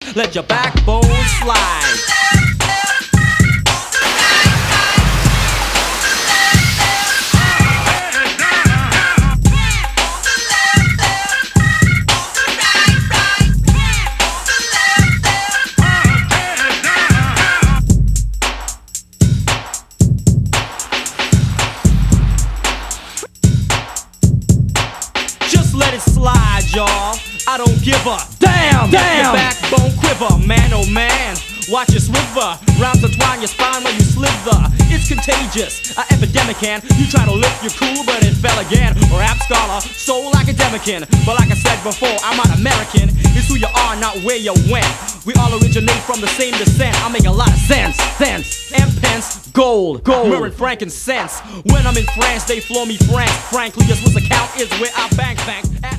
Let your backbone slide. Let it slide, y'all. I don't give a damn. Your backbone quiver, man, oh man. Watch it swiver, rounds entwine your spine when you slither. It's contagious, an epidemic, and you try to lift your cool, but it fell again. Rap scholar, soul academician, but like I said before, I'm not American. It's who you are, not where you went. We all originate from the same descent. I make a lot of sense, and pence, gold, myrrh and frankincense. When I'm in France, they flow me frank. Frankly, just what's account is where I bank.